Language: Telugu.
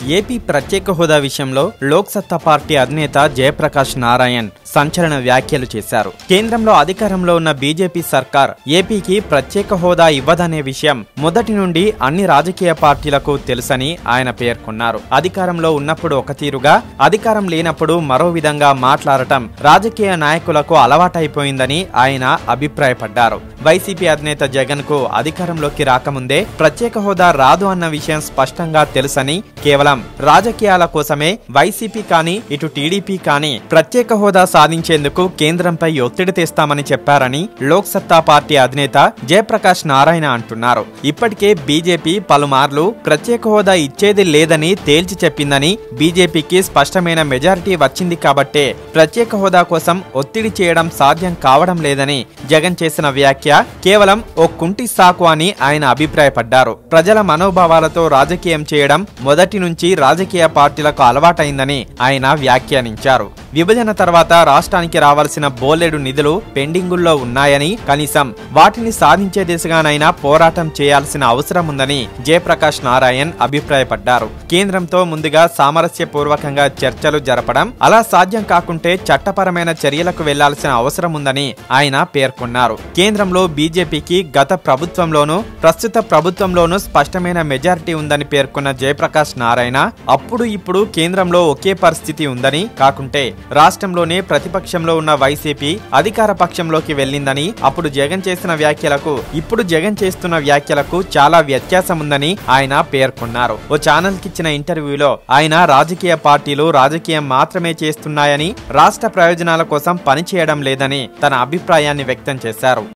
ఏపీ ప్రత్యేక హోదా విషయంలో లోక్ సత్తా పార్టీ అధినేత జయప్రకాష్ నారాయణ్ సంచలన వ్యాఖ్యలు చేశారు. కేంద్రంలో అధికారంలో ఉన్న బీజేపీ సర్కార్ ఏపీకి ప్రత్యేక హోదా ఇవ్వదనే విషయం మొదటి నుండి అన్ని రాజకీయ పార్టీలకు తెలుసని ఆయన పేర్కొన్నారు. అధికారంలో ఉన్నప్పుడు ఒక తీరుగా, అధికారం లేనప్పుడు మరో విధంగా మాట్లాడటం రాజకీయ నాయకులకు అలవాటైపోయిందని ఆయన అభిప్రాయపడ్డారు. వైసీపీ అధినేత జగన్ కు అధికారంలోకి రాకముందే ప్రత్యేక హోదా రాదు అన్న విషయం స్పష్టంగా తెలుసని, కేవలం రాజకీయాల కోసమే వైసీపీ కానీ ఇటు టీడీపీ కానీ ప్రత్యేక హోదా సాధించేందుకు కేంద్రంపై ఒత్తిడి తెస్తామని చెప్పారని లోక్ సత్తా పార్టీ అధినేత జయప్రకాష్ నారాయణ అంటున్నారు. ఇప్పటికే బీజేపీ పలుమార్లు ప్రత్యేక హోదా ఇచ్చేది లేదని తేల్చి చెప్పిందని, బీజేపీకి స్పష్టమైన మెజారిటీ వచ్చింది కాబట్టే ప్రత్యేక హోదా కోసం ఒత్తిడి చేయడం సాధ్యం కావడం లేదని జగన్ చేసిన వ్యాఖ్య కేవలం ఓ కుంటి సాకు అని ఆయన అభిప్రాయపడ్డారు. ప్రజల మనోభావాలతో రాజకీయం చేయడం మొదటి నుంచి రాజకీయ పార్టీలకు అలవాటైందని ఆయన వ్యాఖ్యానించారు. విభజన తర్వాత రాష్ట్రానికి రావాల్సిన బోలెడు నిధులు పెండింగుల్లో ఉన్నాయని, కనీసం వాటిని సాధించే దిశగానైనా పోరాటం చేయాల్సిన అవసరం ఉందని జయప్రకాష్ నారాయణ్ అభిప్రాయపడ్డారు. కేంద్రంతో ముందుగా సామరస్యపూర్వకంగా చర్చలు జరపడం, అలా సాధ్యం కాకుంటే చట్టపరమైన చర్యలకు వెళ్లాల్సిన అవసరం ఉందని ఆయన పేర్కొన్నారు. కేంద్రంలో బీజేపీకి గత ప్రభుత్వంలోనూ ప్రస్తుత ప్రభుత్వంలోనూ స్పష్టమైన మెజారిటీ ఉందని పేర్కొన్న జయప్రకాష్ నారాయణ, అప్పుడు ఇప్పుడు కేంద్రంలో ఒకే పరిస్థితి ఉందని, కాకుంటే రాష్ట్రంలోనే ప్రతిపక్షంలో ఉన్న వైసీపీ అధికార పక్షంలోకి వెళ్లిందని, అప్పుడు జగన్ చేసిన వ్యాఖ్యలకు ఇప్పుడు జగన్ చేస్తున్న వ్యాఖ్యలకు చాలా వ్యత్యాసం ఉందని ఆయన పేర్కొన్నారు. ఓ ఛానల్ కిచ్చిన ఇంటర్వ్యూలో ఆయన రాజకీయ పార్టీలు రాజకీయం మాత్రమే చేస్తున్నాయని, రాష్ట్ర ప్రయోజనాల కోసం పనిచేయడం లేదని తన అభిప్రాయాన్ని వ్యక్తం చేశారు.